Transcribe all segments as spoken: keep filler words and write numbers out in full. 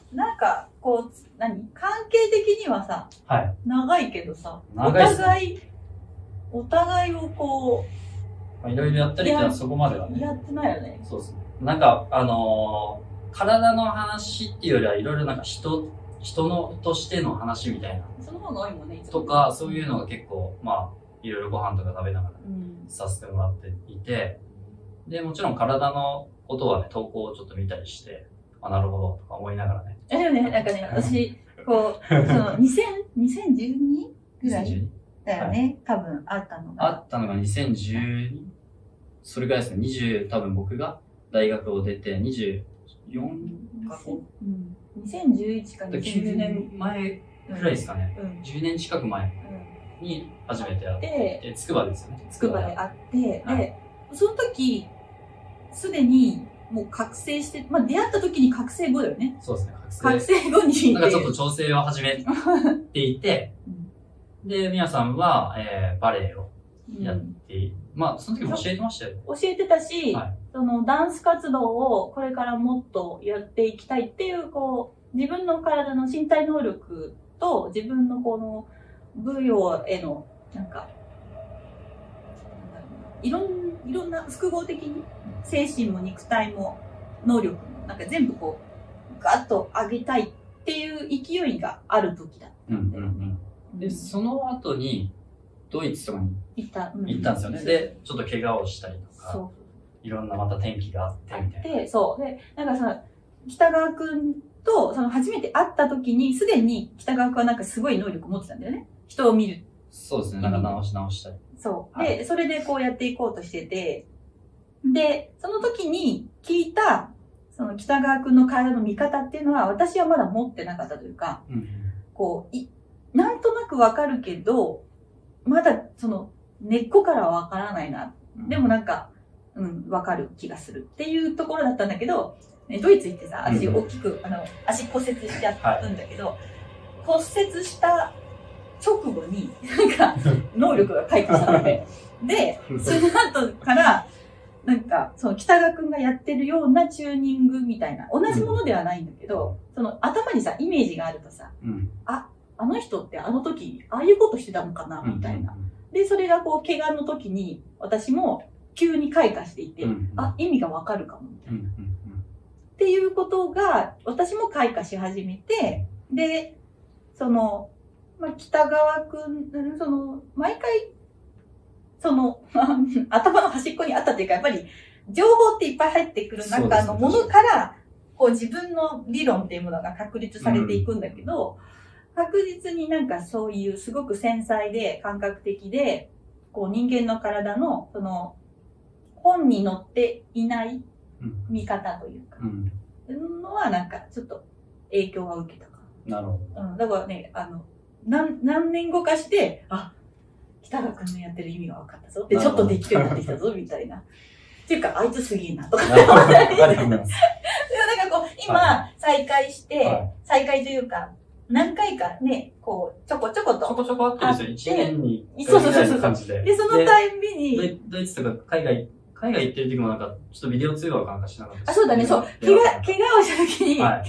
なんか、こう、何関係的にはさ、 はい、 長いけどさ、 長いっすね、 お互い、お互いをこう、いろいろやったりってのはそこまではね。 やってないよね。 そうですね。なんか、あのー、体の話っていうよりはいろいろなんか人、人のとしての話みたいな。 その方が多いもんね、いつもとか、そういうのが結構、まあ、いろいろご飯とか食べながらさせてもらっていて、うん、で、もちろん体のことはね、投稿をちょっと見たりして、あ、なるほど、とか思いながらね。 え、でもね、なんかね、私、こう、その、にせん、にせんじゅうにぐらいだよね、はい、多分あったのが。 あったのがにせんじゅうに? それぐらいですね、にじゅう、多分僕が大学を出てにじゅうよんかこうん。にせんじゅういちかにせんじゅうに。 きゅうねんまえぐらいですかね。うん、じゅうねん近く前に初めて会って、つくばですよね。 つくばで会って、はい、で、その時、すでに、もう覚醒して、まあ出会った時に覚醒後だよね。 そうですね、 覚醒。覚醒後に。 なんかちょっと調整を始めていて、うん、で、みやさんは、えー、バレエをやって、うん、まあその時も教えてましたよ。 教えてたし、はい、そのダンス活動をこれからもっとやっていきたいっていう、こう、自分の体の身体能力と自分のこの舞踊への、なんか、いろん、いろんな複合的に精神も肉体も能力もなんか全部こうガッと上げたいっていう勢いがある時だったんだよね。うんうんうん、 で、その後にドイツとかに行った、うん、 行ったんですよね。で、ちょっと怪我をしたりとか、そういろんなまた転機があってみたいな。 で、そう。で、なんかさ、北川くんとその初めて会った時にすでに北川くんはなんかすごい能力を持ってたんだよね。人を見る。 そうですね。なんか直し直したり。 そう。で、はい、それでこうやっていこうとしてて、で、その時に聞いた、その北川くんの体の見方っていうのは、私はまだ持ってなかったというか、うん、こう、い、なんとなくわかるけど、まだその根っこからはわからないな。うん、でもなんか、うん、わかる気がするっていうところだったんだけど、ね、ドイツ行ってさ、私大きく、うん、あの、足骨折しちゃったんだけど、はい、骨折した直後に、なんか、能力が回復したので、で、その後から、なんか、その北川くんがやってるようなチューニングみたいな、同じものではないんだけど、うん、その頭にさ、イメージがあるとさ、うん、あ、あの人ってあの時、ああいうことしてたのかな、みたいな。で、それがこう、怪我の時に、私も急に開花していて、うん、あ、意味がわかるかも、みたいな。っていうことが、私も開花し始めて、で、その、まあ、北川くん、その、毎回、その、頭の端っこにあったっていうか、やっぱり、情報っていっぱい入ってくる中のものから、こう自分の理論っていうものが確立されていくんだけど、うん、確実になんかそういうすごく繊細で感覚的で、こう人間の体の、その、本に載っていない見方というか、うん、のはなんかちょっと影響は受けたかな。なるほど。 うん、だからね、あの、何、何年後かして、あ、北川くんのやってる意味が分かったぞ。で、ちょっとできるようになってきたぞ、みたいな。っていうか、あいつすげえな、とか。でもなんかこう、今、はい、再開して、はい、再開というか、何回かね、こう、ちょこちょこと。 ちょこちょこあってですよ。一年に一回みたいな感じで。 で、そのタイミングに。 ドイツとか海外、海外行ってる時もなんか、ちょっとビデオ通話かなんかしなかった。 あ、そうだね、そう。怪我、怪我をした時に、はい、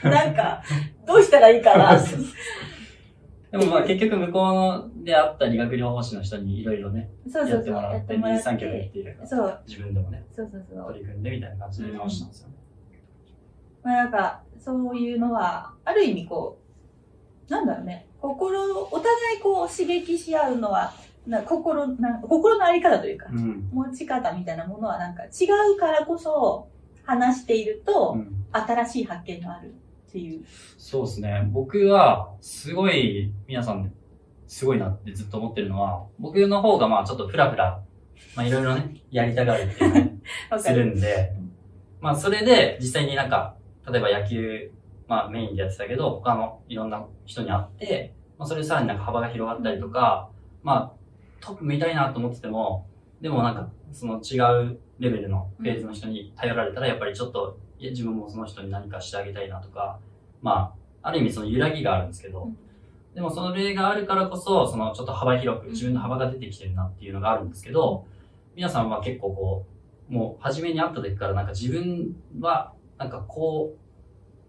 なんか、どうしたらいいかな。 でもまあ結局向こうのであった理学療法士の人にいろいろね、 そうそうそうやってもらって、二三脚でっていうそう。 自分でもね、 そうそうそう。 取り組んでみたいな感じで直したんですよね。 うん、まあなんか、そういうのは、ある意味こう、なんだろうね、心、お互いこう刺激し合うのは、な心な、心のあり方というか、うん、持ち方みたいなものはなんか違うからこそ話していると、うん、新しい発見がある。っていう。 そうですね。僕は、すごい、皆さん、すごいなってずっと思ってるのは、僕の方がまあちょっとフラフラ、まあいろいろね、やりたがるっていうね、するんで、まあそれで実際になんか、例えば野球、まあメインでやってたけど、他のいろんな人に会って、まあそれでさらになんか幅が広がったりとか、まあトップ見たいなと思ってても、でもなんかその違うレベルのフェーズの人に頼られたらやっぱりちょっと、いや自分もその人に何かしてあげたいなとか、まあ、ある意味その揺らぎがあるんですけど、うん、でもその例があるからこそ、そのちょっと幅広く自分の幅が出てきてるなっていうのがあるんですけど、皆さんは結構こう、もう初めに会った時からなんか自分はなんかこう、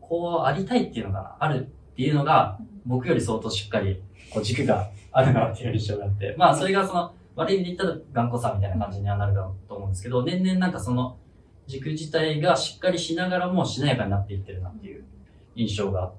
こうありたいっていうのかな、あるっていうのが、僕より相当しっかり、こう軸があるなっていう印象があって、まあそれがその、悪い意味で言ったら頑固さみたいな感じにはなるかと思うんですけど、年々なんかその軸自体がしっかりしながらもしなやかになっていってるなっていう印象があって、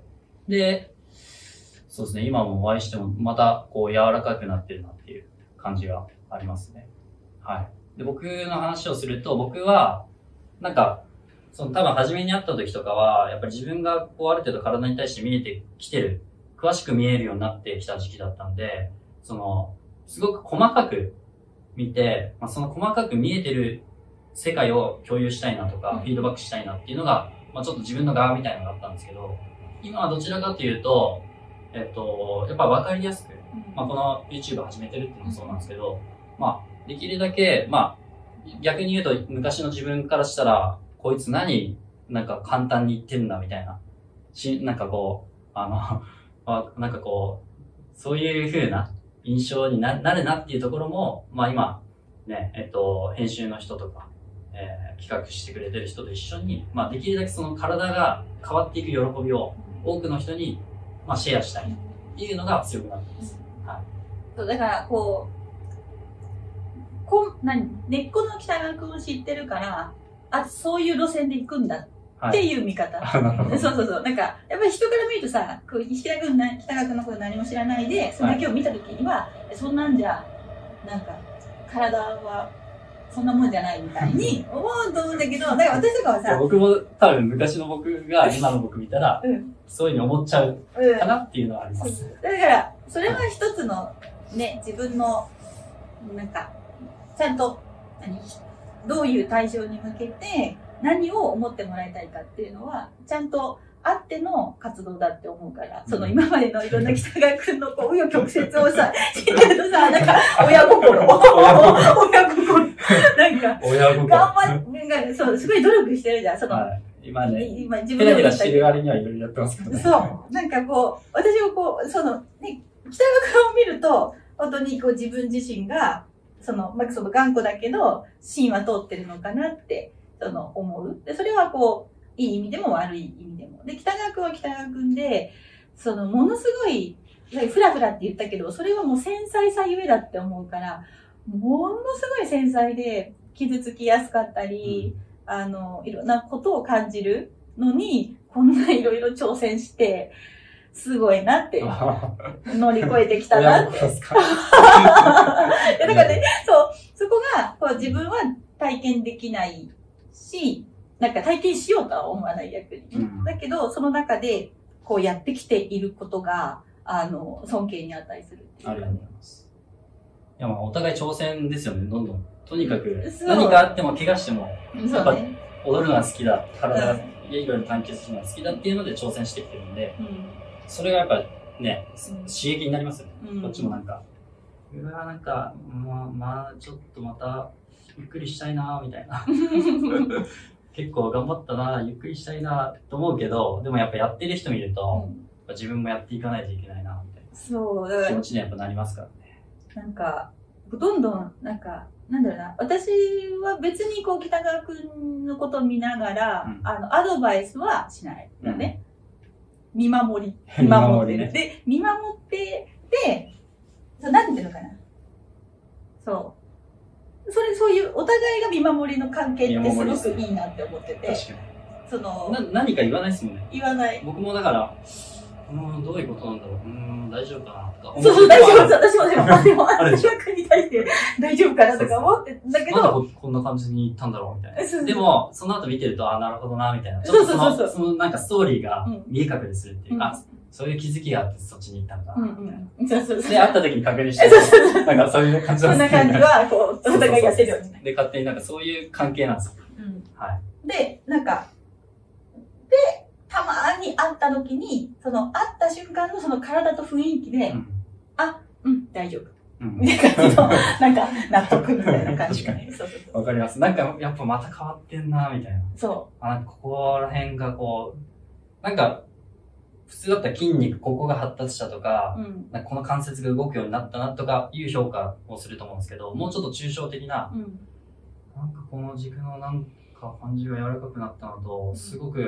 で、そうですね、今もお会いしてもまたこう柔らかくなってるなっていう感じがありますね。はい。で、僕の話をすると、僕は、なんか、その多分初めに会った時とかは、やっぱり自分がこうある程度体に対して見えてきてる、詳しく見えるようになってきた時期だったんで、その、すごく細かく見て、まあ、その細かく見えてる世界を共有したいなとか、フィードバックしたいなっていうのが、まあ、ちょっと自分の側みたいなのがあったんですけど、今はどちらかというと、えっと、やっぱ分かりやすく、まあ、この YouTube 始めてるっていうのもそうなんですけど、まあ、できるだけ、まあ、逆に言うと昔の自分からしたら、こいつ何、なんか簡単に言ってんだみたいな、し、なんかこう、あの、あなんかこう、そういう風な印象に な, なるなっていうところも、まあ今、ね、えっと、編集の人とか、えー、企画してくれてる人と一緒に、まあできるだけその体が変わっていく喜びを多くの人に、まあ、シェアしたいっていうのが強くなってます。はい。 そう、だからこう、こ何根っこの北川君を知ってるから、あ、そういう路線で行くんだっていう見方。はい、そうそうそう。なんか、やっぱり人から見るとさ、こう北川君な、北川君のこと何も知らないで、それだけを見たときには、はい、そんなんじゃ、なんか、体は、そんなもんじゃないみたいに思うと思うんだけど、だから私とかはさ、 僕も多分昔の僕が今の僕見たら、うん、そういうふうに思っちゃうかなっていうのはあります。 うん、だから、それは一つのね、自分の、なんか、ちゃんと、何どういう対象に向けて何を思ってもらいたいかっていうのは、ちゃんとあっての活動だって思うから、その今までのいろんな北川くんのこう、紆余曲折をさ、知ってるとさ、なんか、親心。親心。なんか、 親心。 頑張って、そう、すごい努力してるじゃん、その。 はい、今ね、 今自分で。ヘラヘラしてる割にはいろいろやってますけどね。 そう。なんかこう、私もこう、その、ね、北川くんを見ると、本当にこう自分自身が、その、まあ、その頑固だけど、芯は通ってるのかなって、その、思う。で、それはこう、いい意味でも悪い意味でも。で、北川くんは北川くんで、その、ものすごい、フラフラって言ったけど、それはもう繊細さゆえだって思うから、ものすごい繊細で、傷つきやすかったり、うん、あの、いろんなことを感じるのに、こんないろいろ挑戦して、すごいなって、乗り越えてきたなって。だからね、そう、そこが、こう自分は体験できないし、なんか体験しようとは思わない逆に。うん、だけど、その中で、こうやってきていることが、あの、尊敬に値するっていう。 ありがとうございます。いや、まあ、お互い挑戦ですよね、どんどん。とにかく、何かあっても怪我しても、やっぱ、踊るのが好きだ、体が、いろいろ探求するのが好きだっていうので挑戦してきてるんで、うん、それがやっぱね、刺激になりますよね。うん、こっちもなんか、うわなんか、まあ、まあ、ちょっとまた、ゆっくりしたいなみたいな。結構頑張ったなゆっくりしたいなと思うけど、でもやっぱやってる人見ると、うん、自分もやっていかないといけないなみたいな。そう、だから気持ちにやっぱなりますからね。 なんか、どんどん、なんか、なんだろうな、私は別にこう、北川くんのことを見ながら、うん、あの、アドバイスはしないよね。うん、見守り。見守ってる。ね、で、見守ってで、そう、なんていうのかな。そう。それ、そういう、お互いが見守りの関係ってすごくいいなって思ってて。 確かに。 その、 な、何か言わないですもんね。 言わない。 僕もだから、うん、どういうことなんだろう。うん、大丈夫かなとか思って。 そうそう、大丈夫。私も、でも、でも、私は国に対して大丈夫かなとか思って、だけど。 なんでこんな感じに言ったんだろうみたいな。でも、その後見てると、あ、なるほどな、みたいな。そうそうそう。その、なんかストーリーが見え隠れするっていうか、そういう気づきがあってそっちに行ったんだな、みたいな。そうそうそう。で、会った時に確認して、なんかそういう感じなんですそんな感じは、こう、お互いやってるよね。 で、勝手になんかそういう関係なんですよ。うん。はい。 で、なんか、で、たまーに会った時に、その会った瞬間のその体と雰囲気で、うん、あ、うん、大丈夫。うん、みたいな感じの、なんか、納得みたいな感じ、ね。確かに。そうそうそう。 わかります。なんか、やっぱまた変わってんな、みたいな。 そう。 あ、なんかここら辺がこう、なんか、普通だったら筋肉、ここが発達したとか、うん、なんかこの関節が動くようになったなとかいう評価をすると思うんですけど、もうちょっと抽象的な、うん、なんかこの軸のなんか感じが柔らかくなったのと、すごく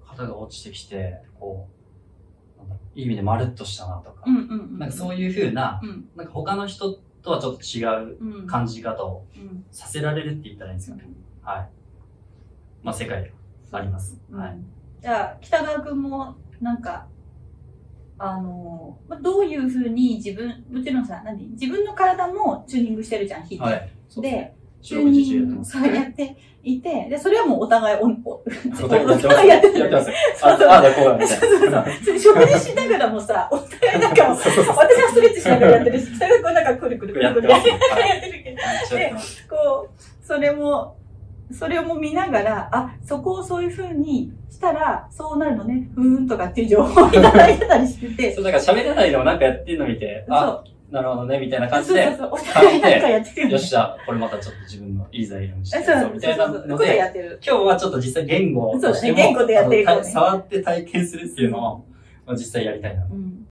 肩が落ちてきて、こう、なんだろう、いい意味でまるっとしたなとか、なんかそういう風な、うん、なんか他の人とはちょっと違う感じ方をさせられるって言ったらいいんですよね。うん、はい。まあ世界あります。うん、はい。 じゃあ、北川くんも、なんか、あの、どういう風に自分、もちろんさ、何自分の体もチューニングしてるじゃん、日々。はい。で、チューニングそうやっていて、で、それはもうお互いお、お、お互いやってる。やってます。そうそう。ああ、こうなんですね。そうそうそう。食事しながらもさ、お互いなんか、私はストレッチしながらやってるし、北川くんなんかくるくるくるくるやってるけど。で、こう、それも、それも見ながら、あ、そこをそういう風にしたら、そうなるのね、ふーんとかっていう情報をいただいてたりしてて。 そう、だから喋れないでもなんかやってるの見て、あ、なるほどね、みたいな感じで。 そうそうそう、お互いなんかやってるよ、ね。 よっしゃ、これまたちょっと自分のいい材料にして。 そう、 みたいなので、 やってる。 今日はちょっと実際言語を。 そうだね、言語でやってるからね。 触って体験するっていうのを、実際やりたいな。うん